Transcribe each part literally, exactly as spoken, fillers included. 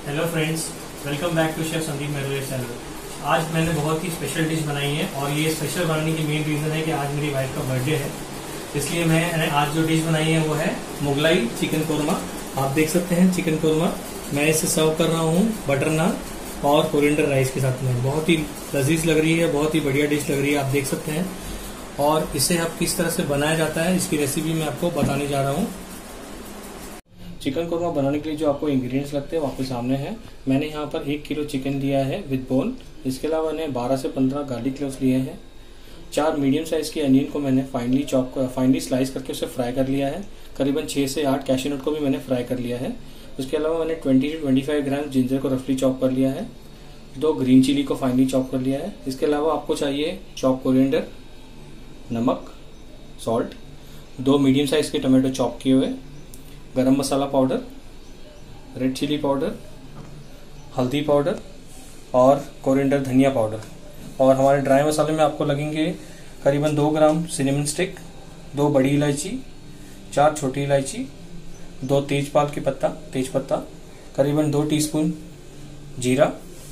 Hello friends, welcome back to chef Sandeep मेरे channel. आज मैंने बहुत ही स्पेशल डिश बनाई है और ये स्पेशल बनाने की मेन रीजन है कि आज मेरी वाइफ का बर्थडे है। इसलिए मैंने आज जो डिश बनाई है वो है मुगलाई चिकन कोरमा। आप देख सकते हैं चिकन कोरमा। मैं इसे सर्व कर रहा हूँ बटर नान और कोरिएंडर राइस के साथ में। बहुत ही लजीज लग रही है, बहुत ही बढ़िया डिश लग रही है, आप देख सकते हैं। और इसे अब किस तरह से बनाया जाता है इसकी रेसिपी मैं आपको बताने जा रहा हूँ। चिकन कोरमा बनाने के लिए जो आपको इंग्रेडिएंट्स लगते हैं वो आपके सामने हैं। मैंने यहाँ पर एक किलो चिकन लिया है विद बोन। इसके अलावा मैंने बारह से पंद्रह गार्लिक क्लोव्स लिए हैं। चार मीडियम साइज के अनियन को मैंने फाइनली चॉप फाइनली स्लाइस करके उसे फ्राई कर लिया है। करीबन छः से आठ कैश्यू नट को भी मैंने फ्राई कर लिया है। उसके अलावा मैंने ट्वेंटी से ट्वेंटी फाइव ग्राम जिंजर को रफली चॉप कर लिया है। दो ग्रीन चिली को फाइनली चॉप कर लिया है। इसके अलावा आपको चाहिए चॉप कोरिएंडर, नमक, सॉल्ट, दो मीडियम साइज के टमाटो चॉप किए हुए, garam masala powder, red chilli powder, हल्दी पाउडर और कोरिएंडर धनिया पाउडर। और हमारे ड्राई मसाले में आपको लगेंगे करीबन दो ग्राम सिनेमन स्टिक, दो बड़ी इलायची, चार छोटी इलायची, दो तेजपात के पत्ता तेज पत्ता, करीबन दो टीस्पून जीरा,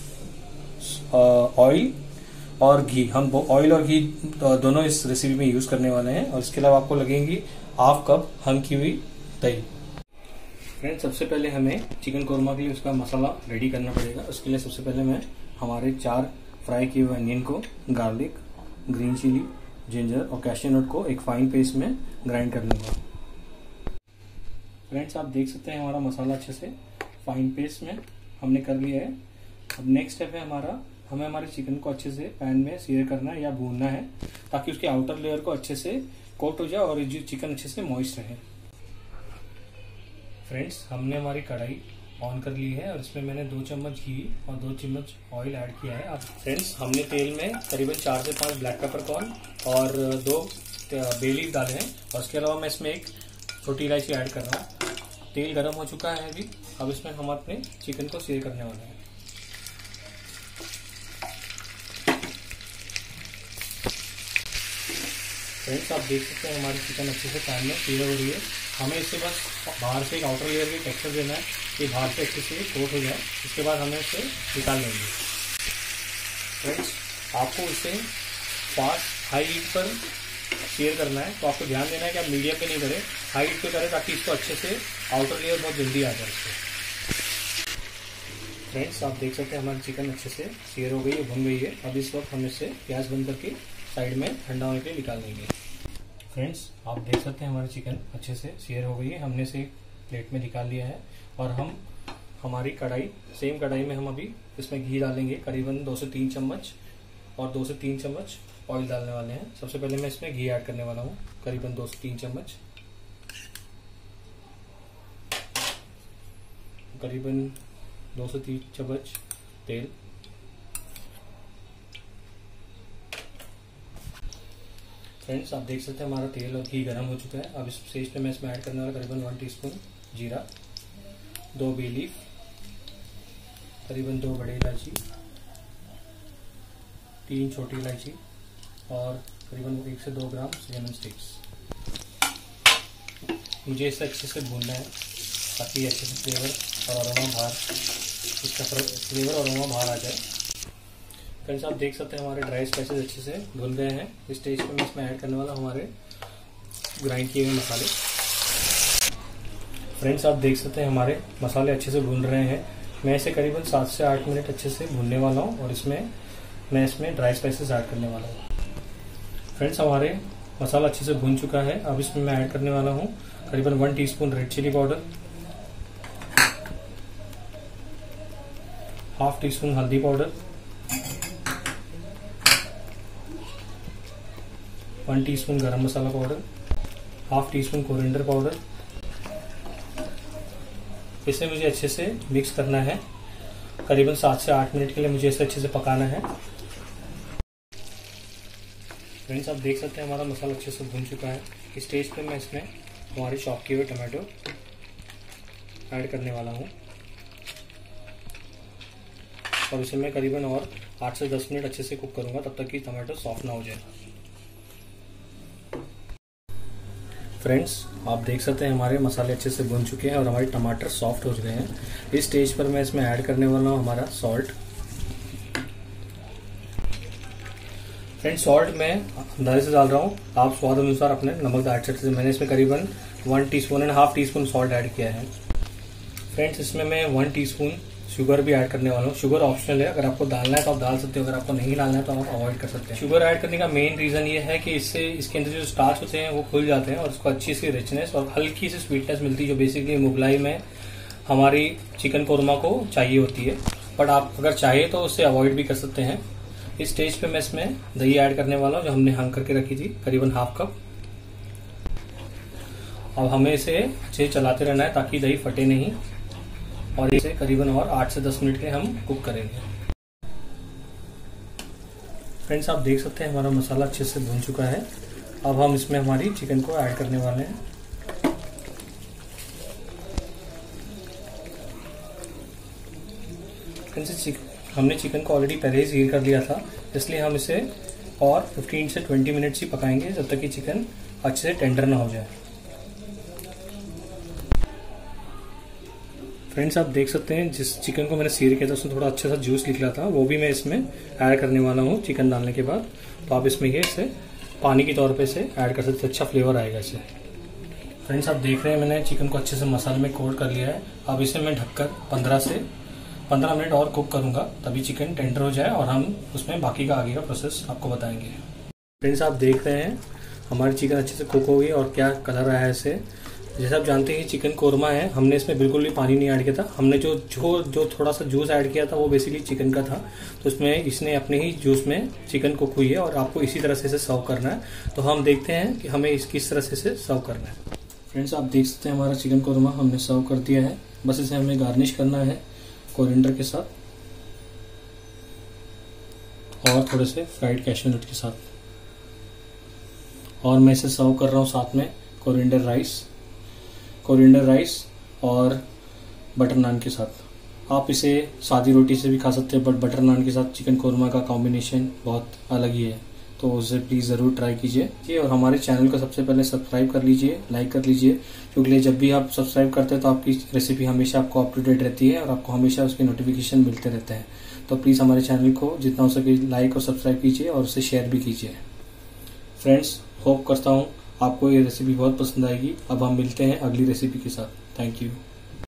ऑयल और घी। हम ऑयल और घी दोनों इस रेसिपी में यूज करने वाले हैं। और इसके अलावा आपको लगेंगी हाफ कप हम की हुई दही। फ्रेंड्स, सबसे पहले हमें चिकन कोरमा के लिए उसका मसाला रेडी करना पड़ेगा। उसके लिए सबसे पहले मैं हमारे चार फ्राई किए हुए अनियन को, गार्लिक, ग्रीन चिली, जिंजर और कैश्यू नट को एक फाइन पेस्ट में ग्राइंड कर लूंगा। फ्रेंड्स, आप देख सकते हैं हमारा मसाला अच्छे से फाइन पेस्ट में हमने कर लिया है। अब नेक्स्ट स्टेप है हमारा, हमें हमारे चिकन को अच्छे से पैन में सीयर करना है या भूनना है ताकि उसके आउटर लेयर को अच्छे से कोट हो जाए और जो चिकन अच्छे से मॉइस्ट रहे। फ्रेंड्स, हमने हमारी कढ़ाई ऑन कर ली है और इसमें मैंने दो चम्मच घी और दो चम्मच ऑयल ऐड किया है। अब फ्रेंड्स, हमने तेल में करीबन चार से पांच ब्लैक पेपरकॉर्न और दो बे लीफ डाले हैं। और इसके अलावा मैं इसमें एक छोटी इलायची ऐड कर रहा हूँ। तेल गर्म हो चुका है अभी। अब इसमें हम अपने चिकन को सीयर करने वाले हैं। फ्रेंड्स, आप देख सकते हैं हमारी चिकन अच्छे से पैन में सीयर हो रही है। हमें इससे बस बाहर से एक आउटर लेयर की टेक्सचर देना है कि बाहर से अच्छे से कोट हो जाए। इसके बाद हमें इसे निकाल लेंगे। फ्रेंड्स, आपको इसे फास्ट हाई हीट पर सीयर करना है, तो आपको ध्यान देना है कि आप मीडियम पे नहीं करें, हाई हीट पे करें ताकि इसको अच्छे से आउटर लेयर बहुत जल्दी आ जाए इससे। फ्रेंड्स, आप देख सकते हैं हमारी चिकन अच्छे से सीयर हो गई है, भुन गई है। अब इस वक्त हम इसे गैस बंद करके साइड में ठंडा होने के लिए निकाल लेंगे। फ्रेंड्स, आप देख सकते हैं हमारी चिकन अच्छे से सीयर हो गई है। हमने इसे प्लेट में निकाल लिया है और हम हमारी कढ़ाई, सेम कढ़ाई में हम अभी इसमें घी डालेंगे करीबन दो से तीन चम्मच और दो से तीन चम्मच ऑयल डालने वाले हैं। सबसे पहले मैं इसमें घी ऐड करने वाला हूँ करीबन दो से तीन चम्मच, करीबन दो से तीन चम्मच तेल, फ्रेंड्स, आप देख सकते हैं हमारा तेल और घी गर्म हो चुका है। अब इस स्टेज पे मैं इसमें ऐड करने वाला करीबन वन टीस्पून जीरा, दो बे लीफ, करीबन दो बड़ी इलायची, तीन छोटी इलायची और करीबन एक से दो ग्राम सिनेमन स्टिक्स। मुझे इसे अच्छे से भूनना है ताकि अच्छे से फ्लेवर और अरोमा बाहर इसका फ्लेवर और अरोमा बाहर आ जाए। फ्रेंड्स, आप देख सकते हैं हमारे ड्राई स्पाइसेस अच्छे से भुन गए हैं। इस स्टेज पे मैं इसमें ऐड करने वाला हमारे ग्राइंड किए हुए मसाले। फ्रेंड्स, आप देख सकते हैं हमारे मसाले अच्छे से भून रहे हैं। मैं इसे करीबन सात से आठ मिनट अच्छे से भूनने वाला हूँ और इसमें मैं इसमें ड्राई स्पाइसेस ऐड करने वाला हूँ। फ्रेंड्स, हमारे मसाला अच्छे से भून चुका है। अब इसमें मैं ऐड करने वाला हूँ करीबन one teaspoon red chilli powder, half teaspoon हल्दी powder, one teaspoon garam masala powder, half teaspoon coriander powder. इसे मुझे अच्छे से मिक्स करना है। करीबन सात से आठ मिनट के लिए मुझे इसे अच्छे से पकाना है। फ्रेंड्स, आप देख सकते हैं हमारा मसाला अच्छे से भून चुका है। इस स्टेज पे मैं इसमें हमारे चॉप किए हुए टमाटो ऐड करने वाला हूँ और इसे मैं करीबन और आठ से दस मिनट अच्छे से कुक करूंगा, तब तक कि टमाटो सॉफ्ट ना हो जाए। फ्रेंड्स, आप देख सकते हैं हमारे मसाले अच्छे से भुन चुके हैं और हमारे टमाटर सॉफ्ट हो गए हैं। इस स्टेज पर मैं इसमें ऐड करने वाला हूँ हमारा सॉल्ट। फ्रेंड्स, सॉल्ट मैं अंदाजे से डाल रहा हूँ, आप स्वाद अनुसार अपने नमक ऐड सकते हैं। मैंने इसमें करीबन one teaspoon and half teaspoon salt add किया है। फ्रेंड्स, इसमें मैं वन टीस्पून शुगर भी ऐड करने वाला हूँ। शुगर ऑप्शनल है, अगर आपको डालना है तो आप डाल सकते हो, अगर आपको नहीं डालना है तो आप अवॉइड कर सकते हैं। शुगर ऐड करने का मेन रीजन ये है कि इससे इसके अंदर जो स्टार्च होते हैं वो खुल जाते हैं और उसको अच्छी सी रिचनेस और हल्की सी स्वीटनेस मिलती है, जो बेसिकली मुगलाई में हमारी चिकन कोरमा को चाहिए होती है। बट आप अगर चाहे तो उससे अवॉइड भी कर सकते हैं। इस स्टेज पे मैं इसमें दही ऐड करने वाला हूँ, जो हमने हंग करके रखी थी, करीबन हाफ कप। अब हमें इसे अच्छे चलाते रहना है ताकि दही फटे नहीं, और इसे करीबन और आठ से दस मिनट के हम कुक करेंगे। फ्रेंड्स, आप देख सकते हैं हमारा मसाला अच्छे से भुन चुका है। अब हम इसमें हमारी चिकन को ऐड करने वाले हैं। फ्रेंड्स, हमने चिकन को ऑलरेडी पहले ही सील कर लिया था, इसलिए हम इसे और फिफ्टीन से ट्वेंटी मिनट्स ही पकाएंगे, जब तक कि चिकन अच्छे से टेंडर ना हो जाए। फ्रेंड्स, आप देख सकते हैं जिस चिकन को मैंने सील किया था उसमें थोड़ा अच्छा सा जूस निकला था, वो भी मैं इसमें ऐड करने वाला हूँ चिकन डालने के बाद। तो आप इसमें ये इसे पानी के तौर पे इसे ऐड कर सकते हैं, अच्छा फ्लेवर आएगा इससे। फ्रेंड्स, आप देख रहे हैं मैंने चिकन को अच्छे से मसाले में कोट कर लिया है। अब इसे मैं ढककर पंद्रह से पंद्रह मिनट और कुक करूंगा, तभी चिकन टेंडर हो जाए और हम उसमें बाकी का आगे का प्रोसेस आपको बताएंगे। फ्रेंड्स, आप देख रहे हैं हमारी चिकन अच्छे से कुक हो गई और क्या कलर आया है इसे। जैसे आप जानते हैं चिकन कोरमा है, हमने इसमें बिल्कुल भी पानी नहीं ऐड किया था। हमने जो जो जो थोड़ा सा जूस ऐड किया था वो बेसिकली चिकन का था, तो इसमें इसने अपने ही जूस में चिकन कुक हुई है और आपको इसी तरह से इसे सर्व करना है। तो हम देखते हैं कि हमें इस किस तरह से इसे सर्व करना है। फ्रेंड्स, आप देख सकते हैं हमारा चिकन कोरमा हमने सर्व कर दिया है। बस इसे हमें गार्निश करना है कोरिएंडर के साथ और थोड़े से फ्राइड कैश्यू नट के साथ, और मैं इसे सर्व कर रहा हूँ साथ में कोरिएंडर राइस कोरिएंडर राइस और बटर नान के साथ। आप इसे सादी रोटी से भी खा सकते हैं, बट बटर नान के साथ चिकन कोरमा का कॉम्बिनेशन बहुत अलग ही है, तो उसे प्लीज़ ज़रूर ट्राई कीजिए। और हमारे चैनल को सबसे पहले सब्सक्राइब कर लीजिए, लाइक कर लीजिए, क्योंकि जब भी आप सब्सक्राइब करते हैं तो आपकी रेसिपी हमेशा आपको अप टू डेट रहती है और आपको हमेशा उसके नोटिफिकेशन मिलते रहते हैं। तो प्लीज़ हमारे चैनल को जितना हो सके लाइक और सब्सक्राइब कीजिए और उसे शेयर भी कीजिए। फ्रेंड्स, होप करता हूँ आपको ये रेसिपी बहुत पसंद आएगी। अब हम मिलते हैं अगली रेसिपी के साथ। Thank you.